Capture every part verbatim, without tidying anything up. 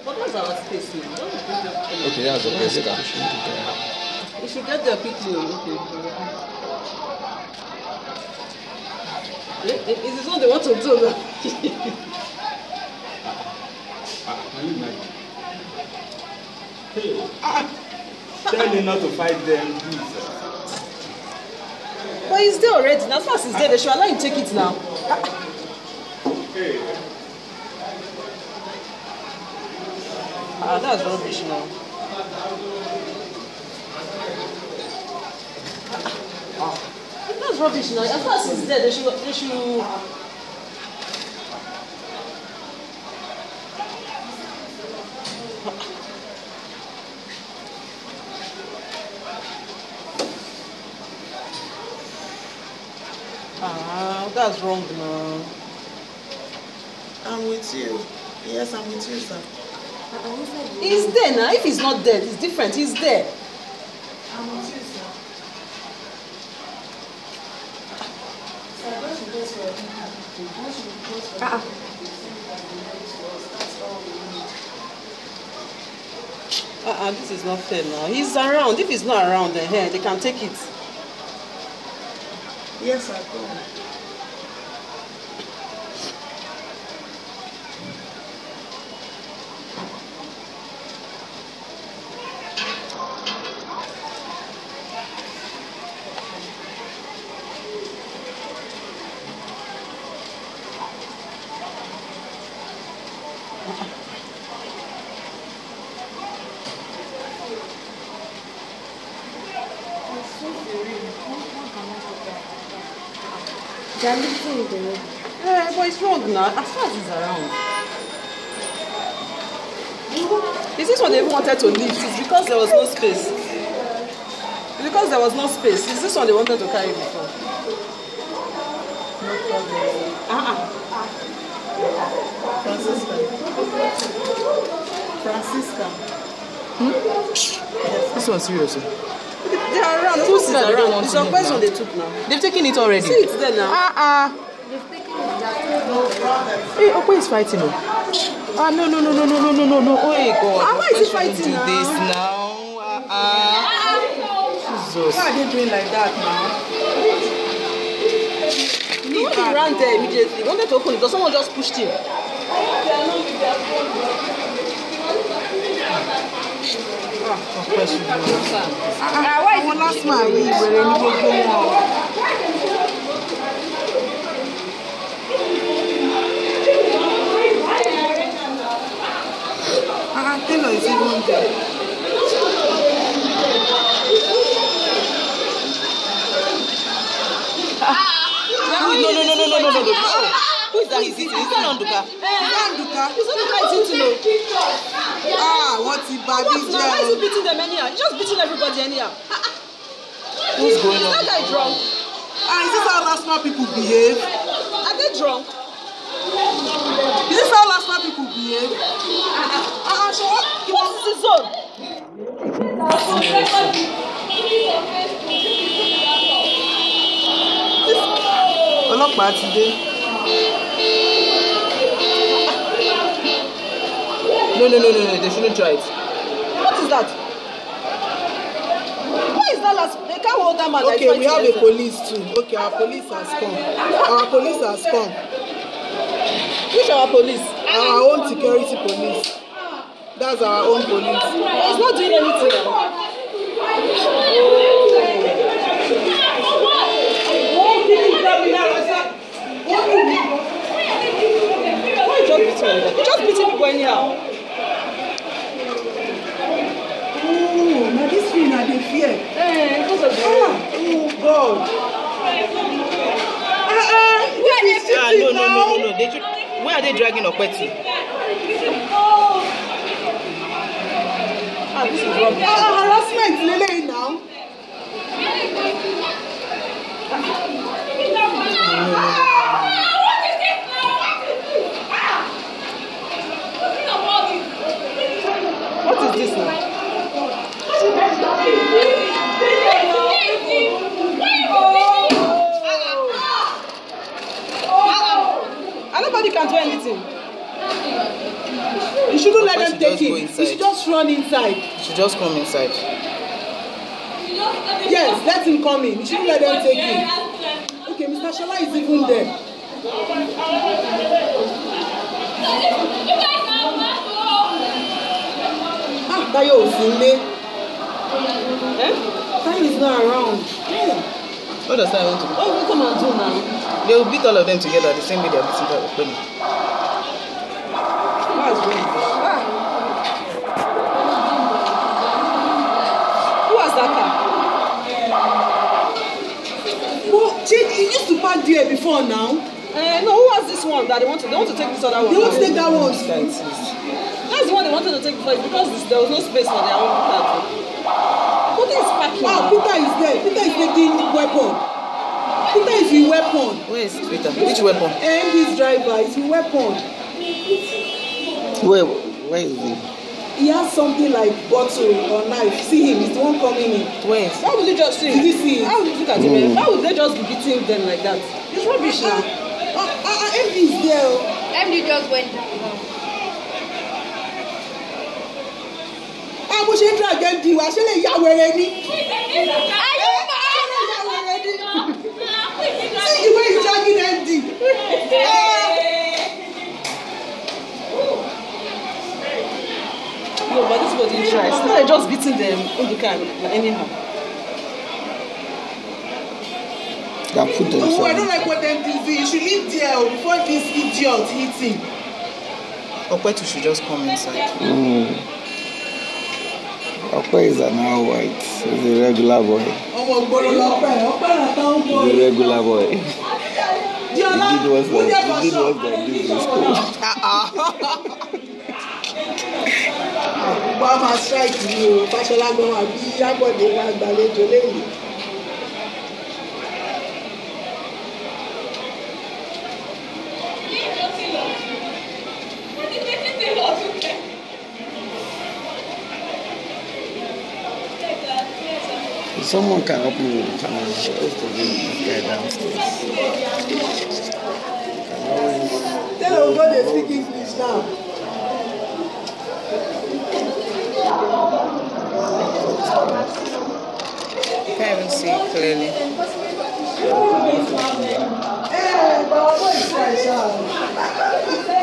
But that's our space now. Okay, that's the best car. We should get there quickly. Okay. It is what they want to do now. Hey, ah, tell me not to fight them, please. But he's there already. As far as he's there, they should allow him to take it now. Hey. Ah, that's rubbish now. Ah, that's rubbish now. As far as he's there, they should. They should. Ah, that's wrong now. I'm with you. Yes, I'm with you, sir. He's there now. If he's not there, it's different. He's there. I'm with you, sir. Ah. Uh-uh, this is not fair now. He's around. If he's not around, then here, they can take it. Yes, sir. Go on. They're lifting in the room. Yeah, but it's wrong now. As far as he's around. Is this what they even wanted to lift? It's because there was no space. It's because there was no space. Is this one they wanted to carry before? No problem. Uh-uh. Francisca. Francisca. Hmm? This one's serious. They are around. Who is around? It's a question they took now. They've taken it already. See, it's there now. Uh-uh. They've taken it that. Hey, Okwe is fighting. Oh. Ah, no, no, no, no, no, no, no, no, no. Oh, hey, God. Ah, why is he fighting do now? this now. Uh-uh. Jesus. Why are they doing like that now? He ran there immediately. He wanted to open it, but someone just pushed him. Ah, question. Ah, why is it last man? We were in the Ah, Taylor is even there. No, no, no, no, no, no, no, no. Who is that? Is it? Is that Nanduka? Is that Nduka? He's not fighting to know. Ah, what's the baby What's now? Why is he girl? beating them anyhow? He's just beating everybody anyhow. Who's going Is on? that guy drunk? Ah, is this how last man people behave? Are they drunk? Is this how last man people behave? Ah, ah, so what? What is his zone? Ọlọ́pàá ti dé. No, no, no, no, no. They shouldn't try it. What is that? Why is that last? They can't hold that man. Okay, we have a police too. Okay, our police has come. Our police has come. Which our police? Our own security police. That's our own police. He's not doing anything. Why you just beating like that? You just beating people anyhow. Oh, now this thing I dey fear. Eh, because of the Ah, oh God. Ah, ah, where is Ah, no, no, no, no, no. They should. Where are they dragging Okweti? Ah, this is rubbish. Ah, harassment lele now. What is this now? And nobody can do anything. You shouldn't let them take him. He should just run inside. He should just come inside. Yes, let him come in. You shouldn't let them take him. Okay, Mister Shola is even there. Ah, Tayo Osinde. Eh? Tayo is not around. Yeah. What does that want to do? What will we come and do now? They will beat all of them together the same way they are beating the Penny. That's good. Ah. Who has that car? Oh, he used to park there before now. Uh, no, who has this one that they want to? They want to take this other one. They want to take that one. That's the one they wanted to take before because this, there was no space for their own car. Who is parking? Ah, Peter is there. Peter is taking weapon. Peter is with weapon. Where is Peter? Which weapon? And his driver is with weapon. Where? Where is he? He has something like bottle or knife. See him, he's the one coming in. Where is? Why would you just see? Did you see it? How would you look at him? Mm. Why would they just be beating them like that? It's rubbish now. Ah, ah, ah, M D is there. M D just went down. Ah, mo ṣe ń drag M D wa, ṣe lè ya wèrè ni. See the way he's dragging M D. No, but this was interesting. No, they're just beating them in the car like anyhow. They put them. Oh, I don't like what M D is doing. You should leave there before this idiot hits him. Okwetu should just come inside. Mm. Okwe is an all white. He's a regular boy. He's a regular boy. He did worse than, he did worse than this in school. Obama strike you. Fashola go and be Yabode wa gbalejo leyin. If someone can help me with the camera, I'm supposed to bring this guy downstairs. Tell him go dey speak English now. You can't even see it clearly. Hey, but our boy is fresh.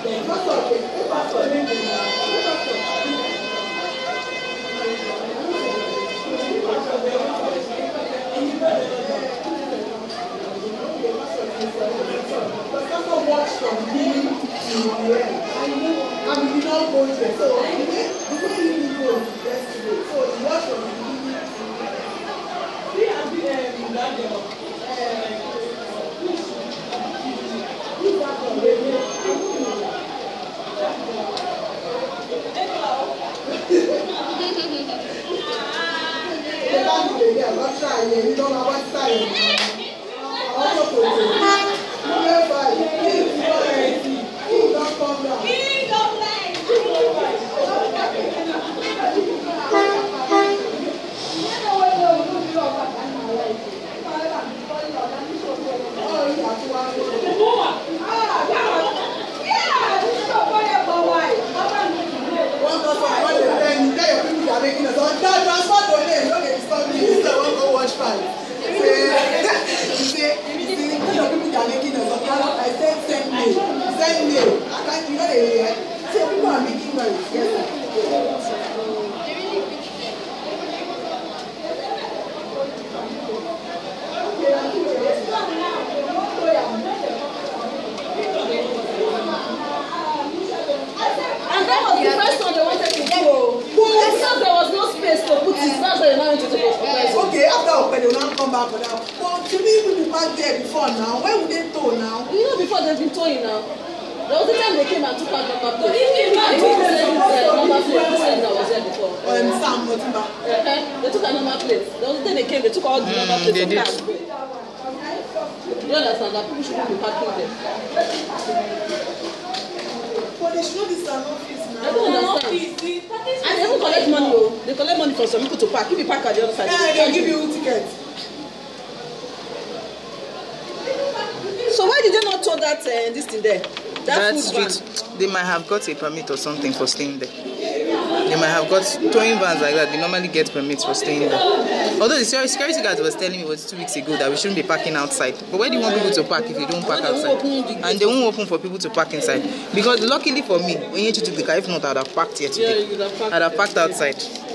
Okay, after Ope, they will not come back for that. But to me, we were back there before now. Why would they tow now? You know, before they've been towing now. There was the time they came and took out number plate. They took out number plate. This one that was there before. Um, Sam, Motimba. They took out number plate. There was the time they came, they took out the Mm, number plate. they did. You understand that people shouldn't be parking there. But they should know this is an office now. I don't understand. And they even collect money. Oh. They collect money from some people to park. If you park at the other side, Yeah, they give you tickets. So why did they not tow that uh, this thing there? That, That food van? street, they might have got a permit or something for staying there. They might have got towing vans like that. They normally get permits for staying there. Although the security guard was telling me it was two weeks ago that we shouldn't be parking outside. But where do you want people to park if you don't park outside? And they won't open for people to park inside. Because luckily for me, when you took the car, if not, I would have parked here today. Yeah, you would have parked I'd have parked outside.